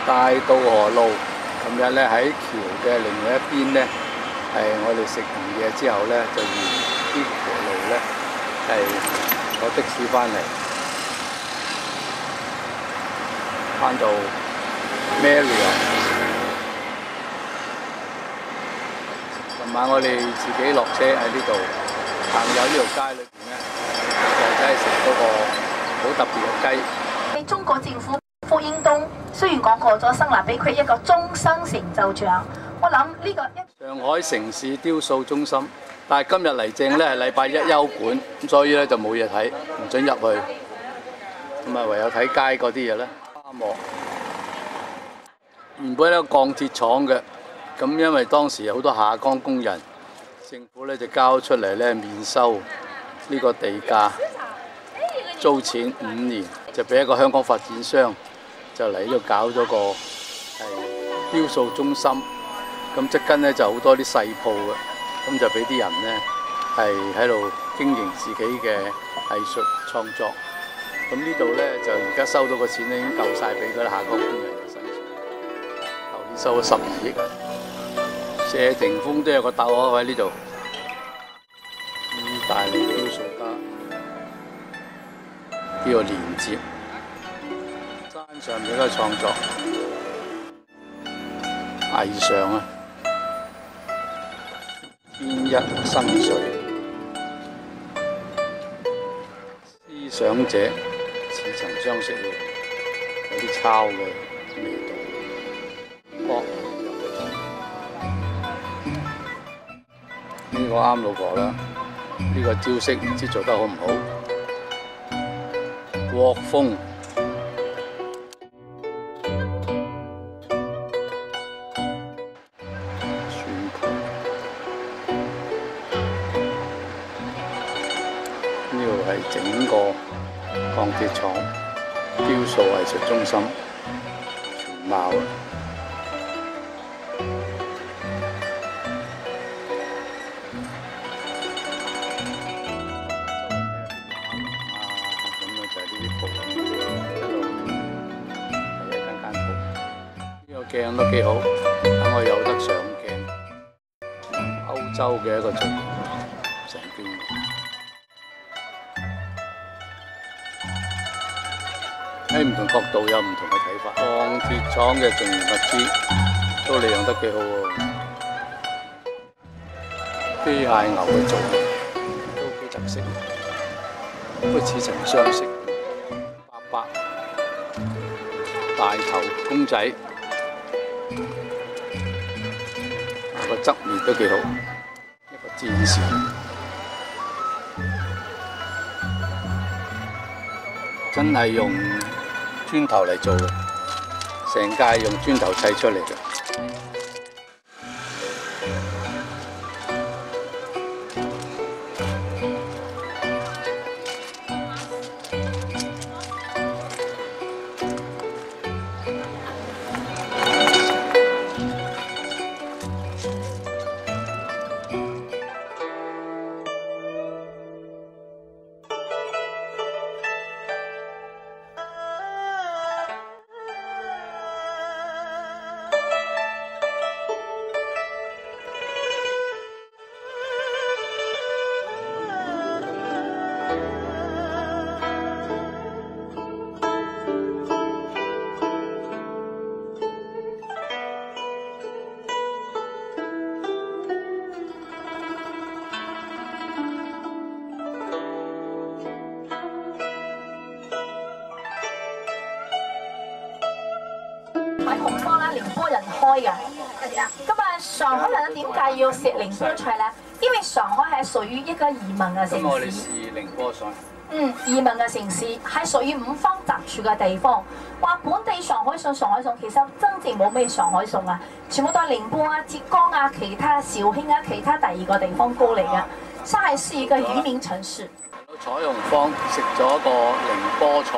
大渡河路，琴日咧喺橋嘅另外一邊咧，係我哋食完嘢之後咧，就沿啲橋路咧係坐的士翻嚟，翻到 Marriott。琴晚我哋自己落車喺呢度行入呢條街裏邊咧，就真係食嗰個好特別嘅雞。 中國政府傅英東雖然講過咗生立俾佢一個終生成就獎，我諗呢個上海城市雕塑中心，但係今日嚟正咧係禮拜一休館，咁所以咧就冇嘢睇，唔準入去，咁啊唯有睇街嗰啲嘢咧。沙漠原本係一個鋼鐵廠嘅，咁因為當時有好多下崗工人，政府咧就交出嚟咧免收呢個地價，租錢5年，就俾一個香港發展商就嚟呢度搞咗個係雕塑中心。咁側跟咧就好多啲細鋪嘅，咁就俾啲人咧係喺度經營自己嘅藝術創作。咁呢度咧就而家收到個錢咧已經夠晒俾嗰啲下崗工人嘅薪水。舊年收咗12億。謝霆鋒都有個竇喺呢度。意大利雕塑家叫做連接，山上面嘅創作藝上啊。天一生水，思想者似曾相識喎，有啲抄嘅味道。國呢個啱老婆啦，呢個招式唔知做得好唔好。國風呢度係整個鋼鐵廠雕塑藝術中心全貌啊！咁樣就係呢啲鋪一路係一間間鋪。呢個鏡都幾好，等我有得上鏡。歐洲嘅一個造型，成件。喺唔同角度有唔同嘅睇法。鋼鐵廠嘅剩餘物資都利用得幾好喎。機械牛嘅造型都幾特色，都似曾相識。伯伯大頭公仔，個側面都幾好，一個戰士。真係用磚頭嚟做嘅，成架用磚頭砌出嚟嘅。 喺紅波啦，寧波人開嘅。咁啊，上海人點解要食寧波菜咧？因為上海係屬於一個移民嘅城市。 咁我哋試寧波菜。 移民嘅城市係屬於五方雜處嘅地方。話本地上海餸，其實真正冇咩上海餸啊，全部都係寧波啊、浙江啊、其他肇慶啊、其他第二個地方過嚟嘅。上海是一個移民城市。 彩虹坊食咗個寧波菜，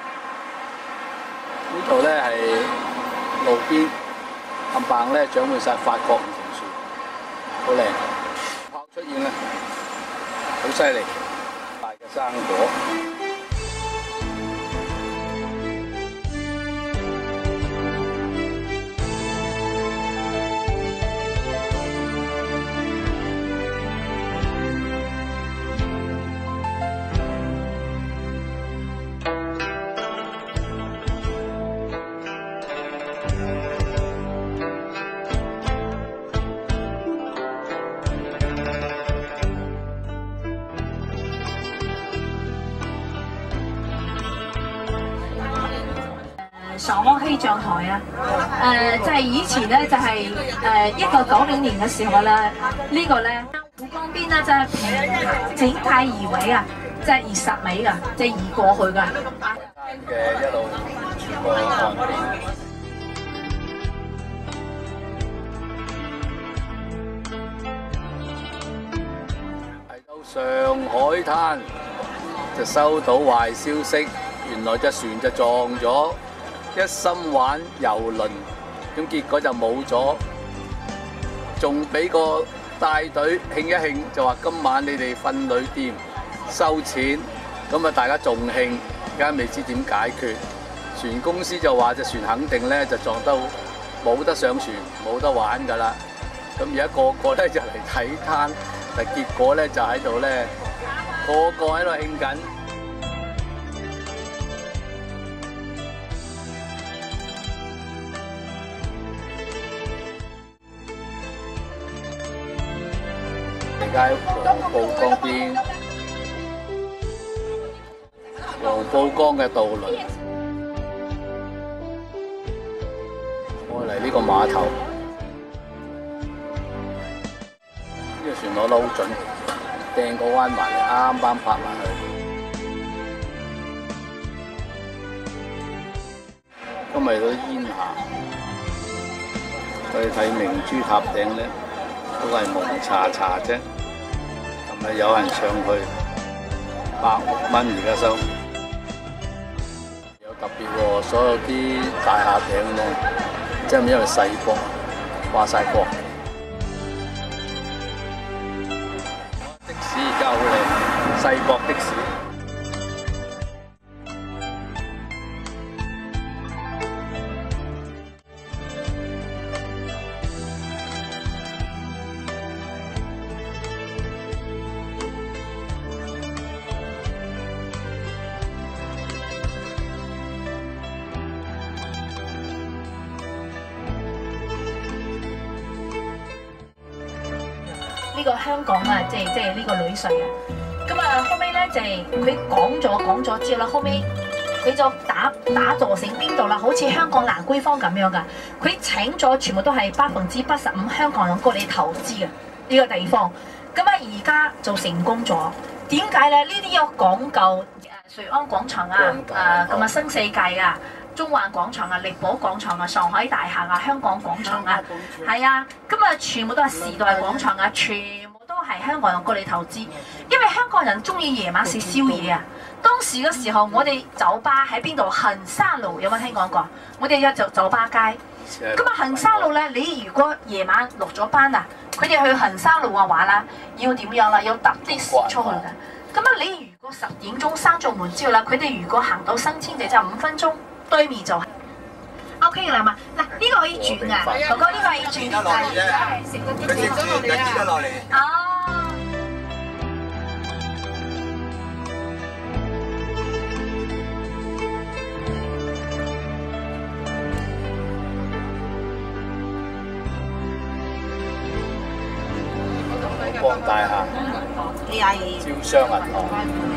呢度咧係路邊冚唪咧長滿晒法國梧桐樹，好靚，炮出現啦，好犀利，大嘅生果。 上海氣象台啊，就係以前咧就係1990年嘅時候咧，呢個咧湖江邊咧就係整體移位啊，即係20米噶，即係移過去噶。 嘅一路穿過岸邊。上海灘就收到壞消息，原來隻船就撞咗一心玩遊輪，咁結果就冇咗，仲俾個帶隊慶一慶，就話今晚你哋瞓旅店收錢，咁啊大家仲慶，而家未知點解決。船公司就話隻船肯定咧就撞得冇得上船，冇得玩㗎啦。咁而家個個咧就嚟睇灘。但結果咧就喺度咧，個個喺度興緊。而家黃浦江邊，黃浦江嘅渡輪開嚟呢個碼頭。呢個船攞得好準，掟個彎埋嚟，啱啱拍埋去。今日嚟到煙霞，我哋睇明珠塔頂咧，都係蒙查查啫。琴日有人上去，100蚊而家收。有特別喎，所有啲大廈頂咧，即係因為世博掛晒國。而家好靚，世博的士。 呢個香港啊，即係呢個女婿啊，咁啊後尾咧就係佢講咗之後啦，後尾佢就打造成邊度啦？好似香港蘭桂坊咁樣噶，佢請咗全部都係85%香港人過嚟投資嘅呢個地方，咁啊而家就成功咗。點解咧？呢啲有講究瑞安廣場啊，咁啊新世界啊。中環廣場啊、力寶廣場啊、上海大廈啊、香港廣場啊，係啊，咁啊全部都係時代廣場啊，全部都係香港人過嚟投資，因為香港人中意夜晚食宵夜啊。當時嘅時候，我哋酒吧喺邊度？衡山路有冇聽講過？我哋有酒吧街。咁啊衡山路咧，你如果夜晚落咗班啊，佢哋去衡山路嘅話啦，要點樣啦？要搭的士出去嘅。咁啊，你如果10點鐘閂咗門之後啦，佢哋如果行到新千地就5分鐘。對面就係 OK 啦嘛，嗱呢個可以轉啊，哥哥呢個可以轉㗎，食咗跌咗落嚟啊！哦。 寶光大廈，招商銀行，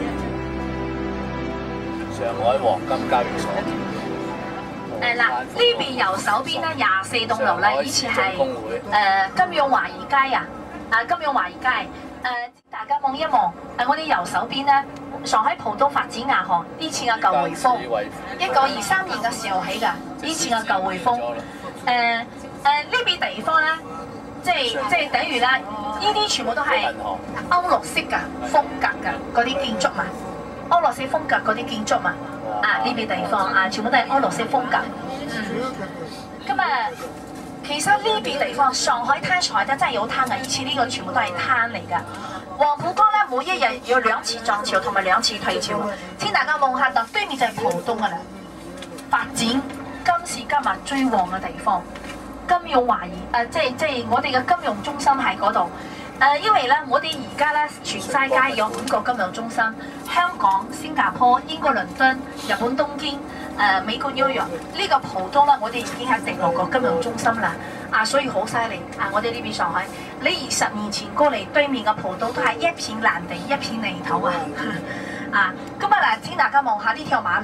上海黃金交易所。 嗱，呢邊右手邊咧24棟樓咧，以前係金融華爾街啊，金融華爾街大家望一望，我哋右手邊咧，上海浦東發展銀行以前嘅舊匯豐，1923年嘅時候起㗎，以前嘅舊匯豐，呢邊地方咧，即係等於啦，呢啲全部都係歐陸式嘅風格嘅嗰啲建築物，歐陸式風格嗰啲建築物。呢邊地方全部都係歐陸式風格。咁啊，其實呢邊地方上海灘真係有灘嘅，以前呢個全部都係灘嚟㗎。黃浦江咧，每一日有2次漲潮同埋2次退潮。請大家望下，對面就係浦東㗎啦。發展今時今日最旺嘅地方，金融華爾即係我哋嘅金融中心喺嗰度。因為咧，我哋而家咧全世界有5個金融中心，香港、新加坡、英國倫敦、日本東京、美國紐約。呢個浦東咧，我哋已經係第6個金融中心啦。所以好犀利。我哋呢邊上海，你20年前過嚟對面嘅浦東都係一片爛地、一片泥土啊！咁啊嗱，請大家望下呢條馬路，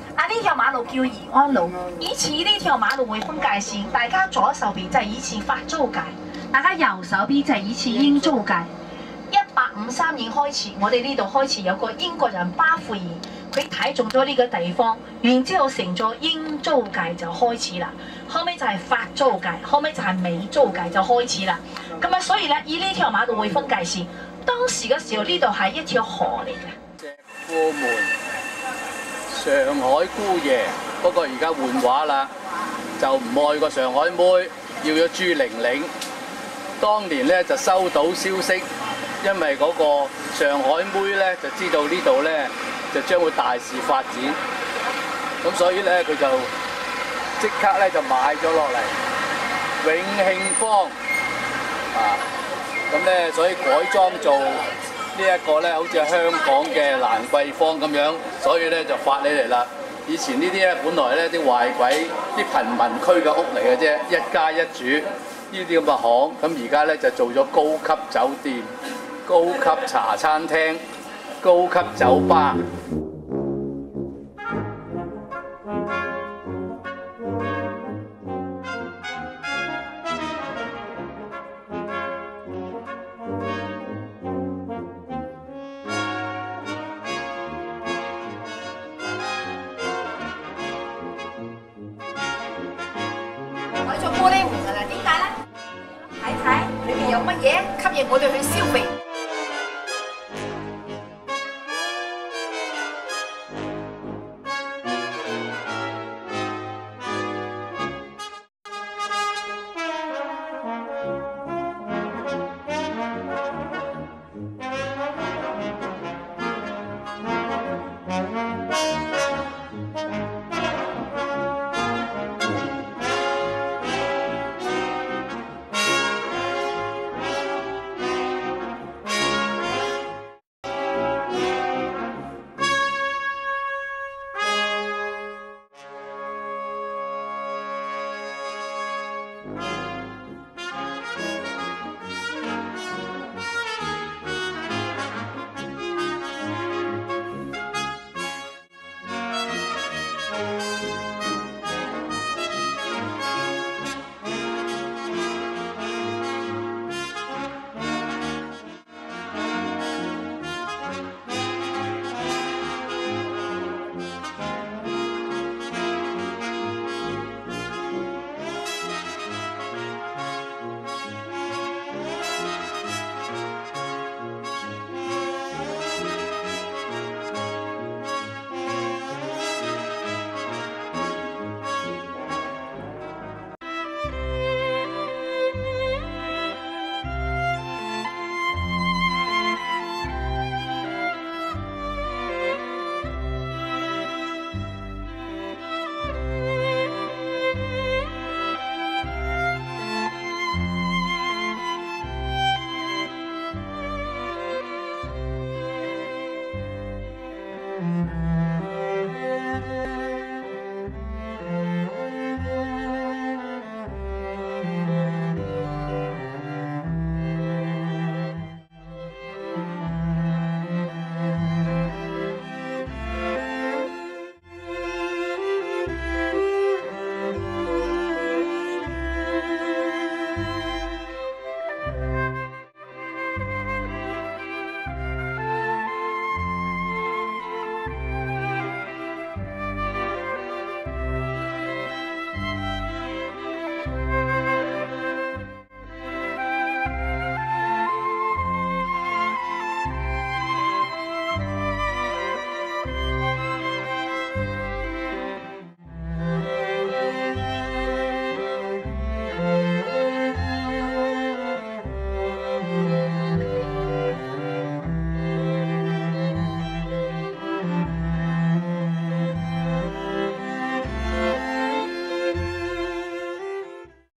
啊，呢條馬路叫宜安路。以前呢條馬路會分界線，大家左手邊就係以前法租界，大家右手邊就係以前英租界。1853年開始，我哋呢度開始有個英國人巴富爾，佢睇中咗呢個地方，然之後成咗英租界就開始啦。後尾就係法租界，後尾就係美租界就開始啦。咁啊，所以咧，以呢條馬路會分界線，當時嘅時候呢度係一條河嚟嘅。 石庫門上海姑爺，不過而家換畫啦，就唔愛個上海妹，要咗朱玲玲。當年咧就收到消息。因為嗰個上海妹咧就知道呢度咧就將會大肆發展，咁所以咧佢就即刻咧就買咗落嚟永慶坊啊，咁咧所以改裝做呢一個咧好似香港嘅蘭桂坊咁樣，所以咧就發起嚟啦。以前呢啲咧本來咧啲壞鬼啲貧民區嘅屋嚟嘅啫，一家一住呢啲咁嘅巷，咁而家咧就做咗高級酒店。高級茶餐廳、高級酒吧。 改咗玻璃門㗎啦，點解咧？睇睇裏邊有乜嘢吸引我哋去消費。